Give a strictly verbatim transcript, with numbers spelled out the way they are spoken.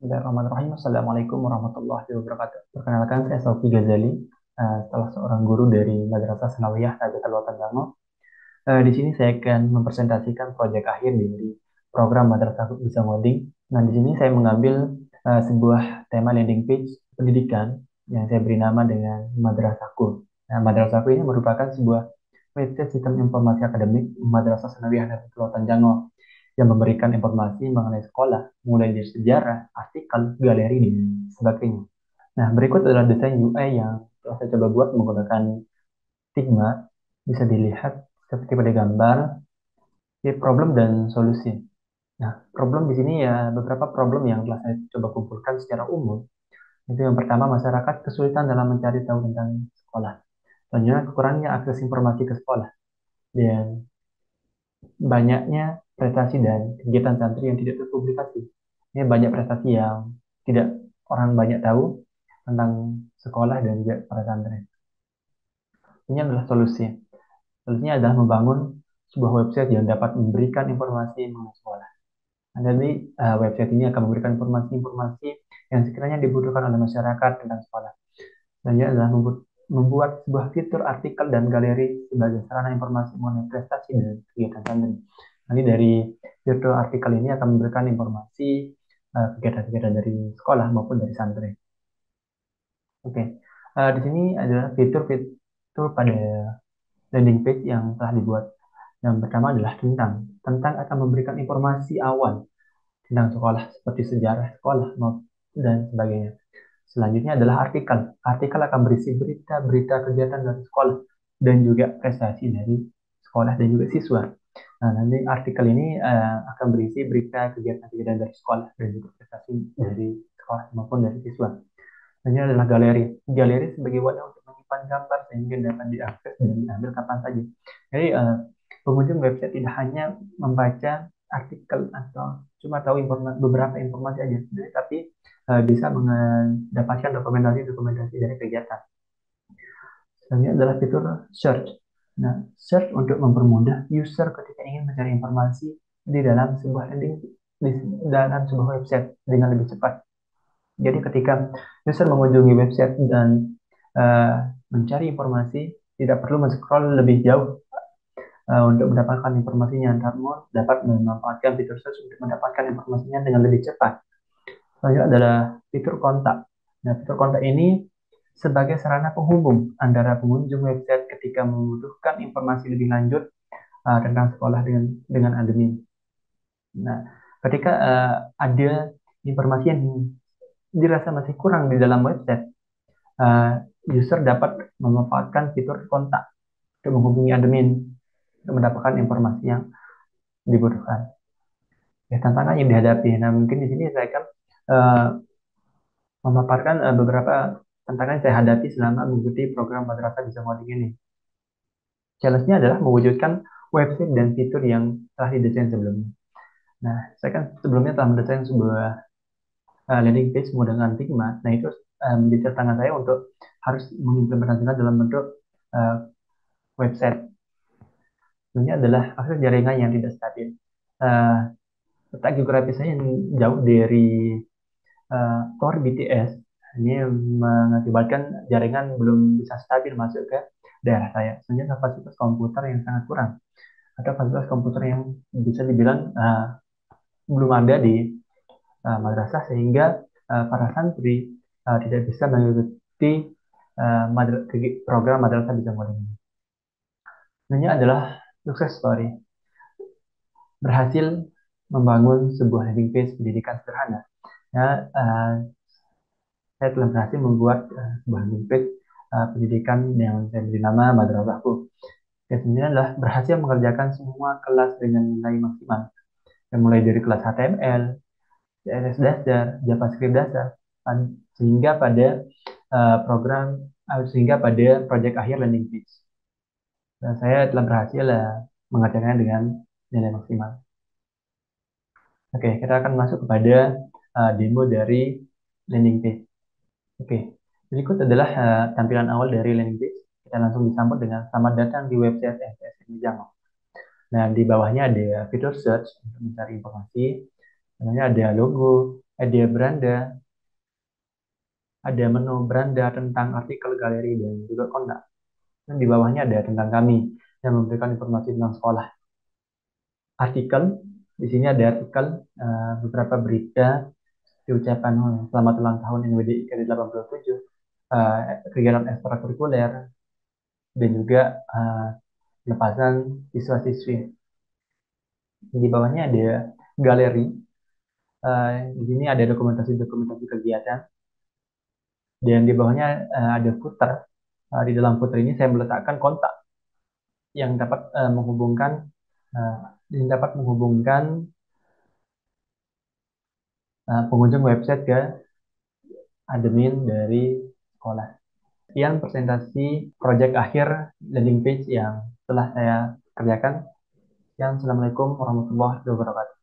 Bismillahirrahmanirrahim. Assalamualaikum warahmatullahi wabarakatuh. Perkenalkan, saya Sofi Ghazali, eh, salah seorang guru dari Madrasah Sanawiyah Nahdlatul Ulama Tanggango. Eh, di sini saya akan mempresentasikan proyek akhir dari program Madrasah Bisa Ngoding. Nah, di sini saya mengambil eh, sebuah tema landing page pendidikan yang saya beri nama dengan Madrasahku. Nah, Madrasahku ini merupakan sebuah website sistem informasi akademik Madrasah Sanawiyah Nahdlatul Ulama Tanggango yang memberikan informasi mengenai sekolah, mulai dari sejarah, artikel, galeri, dan sebagainya. Nah, berikut adalah desain U I yang telah saya coba buat menggunakan Figma. Bisa dilihat seperti pada gambar, ya, problem dan solusi. Nah, problem di sini ya beberapa problem yang telah saya coba kumpulkan secara umum. Itu yang pertama, masyarakat kesulitan dalam mencari tahu tentang sekolah. Selanjutnya, kekurangnya akses informasi ke sekolah. Dan banyaknya prestasi dan kegiatan santri yang tidak terpublikasi. Ini banyak prestasi yang tidak orang banyak tahu tentang sekolah dan juga para santri. Ini adalah solusi. Solusinya adalah membangun sebuah website yang dapat memberikan informasi mengenai sekolah. Nah, jadi uh, website ini akan memberikan informasi-informasi yang sekiranya dibutuhkan oleh masyarakat tentang sekolah. Selanjutnya adalah membuat, membuat sebuah fitur artikel dan galeri sebagai sarana informasi mengenai prestasi dan kegiatan santri. Nanti dari fitur artikel ini akan memberikan informasi uh, kegiatan-kegiatan dari sekolah maupun dari santri. Oke, Uh, di sini adalah fitur-fitur pada landing page yang telah dibuat. Yang pertama adalah tentang. Tentang akan memberikan informasi awal tentang sekolah seperti sejarah sekolah maupun dan sebagainya. Selanjutnya adalah artikel. Artikel akan berisi berita-berita kegiatan dari sekolah dan juga prestasi dari sekolah dan juga siswa. Nah, nanti artikel ini uh, akan berisi berita kegiatan-kegiatan dari sekolah dan juga prestasi dari sekolah maupun dari siswa. Ini adalah galeri. Galeri sebagai wadah untuk menyimpan gambar sehingga dapat diakses dan diambil kapan saja. Jadi uh, pengunjung website tidak hanya membaca artikel atau cuma tahu informa beberapa informasi aja, tapi uh, bisa mendapatkan dokumentasi-dokumentasi dari kegiatan. Selanjutnya adalah fitur search. Nah, search untuk mempermudah user ketika ingin mencari informasi di dalam sebuah landing di dalam sebuah website dengan lebih cepat. Jadi ketika user mengunjungi website dan uh, mencari informasi, tidak perlu men-scroll lebih jauh uh, untuk mendapatkan informasinya, namun dapat memanfaatkan fitur search untuk mendapatkan informasinya dengan lebih cepat. Selanjutnya adalah fitur kontak. Nah, fitur kontak ini sebagai sarana penghubung antara pengunjung website ketika membutuhkan informasi lebih lanjut uh, tentang sekolah dengan dengan admin. Nah, ketika uh, ada informasi yang dirasa masih kurang di dalam website, uh, user dapat memanfaatkan fitur kontak untuk menghubungi admin untuk mendapatkan informasi yang dibutuhkan. Ya, tantangan yang dihadapi. Nah, mungkin di sini saya akan uh, memaparkan uh, beberapa tantangan yang saya hadapi selama mengikuti program Madrasah Bisa Ngoding ini. Challenge-nya adalah mewujudkan website dan fitur yang telah didesain sebelumnya. Nah, saya kan sebelumnya telah mendesain sebuah uh, landing page menggunakan Figma. Nah, itu uh, menjadi tantangan saya untuk harus mengimplementasikan dalam bentuk uh, website. Ini adalah akses jaringan yang tidak stabil. Uh, letak geografis saya yang jauh dari uh, core B T S ini mengakibatkan jaringan belum bisa stabil masuk ke daerah saya. Sebenarnya kapasitas komputer yang sangat kurang atau fasilitas komputer yang bisa dibilang uh, belum ada di uh, madrasah sehingga uh, para santri uh, tidak bisa mengikuti uh, madra- program madrasah bisa ngoding ini. Ini adalah sukses story. Berhasil membangun sebuah landing page pendidikan sederhana. Ya, uh, saya telah berhasil membuat uh, sebuah landing page uh, pendidikan yang saya beri nama Madrasahku. Ya, sebenarnya adalah berhasil mengerjakan semua kelas dengan nilai maksimal. Yang mulai dari kelas H T M L, C S S dasar, JavaScript dasar, sehingga pada uh, program, uh, sehingga pada proyek akhir landing page. Dan saya telah berhasil uh, mengerjakannya dengan nilai maksimal. Oke, kita akan masuk kepada uh, demo dari landing page. Oke, berikut adalah uh, tampilan awal dari landing page. Kita langsung disambut dengan selamat datang di website M T S Ilmu Jamong. Nah, di bawahnya ada fitur search untuk mencari informasi. Kemudian ada logo, ada beranda, ada menu beranda tentang artikel, galeri, dan juga kontak. Dan di bawahnya ada tentang kami yang memberikan informasi tentang sekolah. Artikel, di sini ada artikel eh, beberapa berita, ucapan oh, selamat ulang tahun N W D I ke delapan puluh tujuh, eh, kegiatan ekstrakurikuler, dan juga eh, lepasan siswa-siswi. Di bawahnya ada galeri. Eh, di sini ada dokumentasi-dokumentasi kegiatan, dan di bawahnya eh, ada footer. Eh, di dalam footer ini saya meletakkan kontak yang dapat eh, menghubungkan eh, yang dapat menghubungkan eh, pengunjung website ke admin dari sekolah. Sekian presentasi proyek akhir landing page yang telah saya kerjakan. Sekian, Assalamualaikum warahmatullahi wabarakatuh.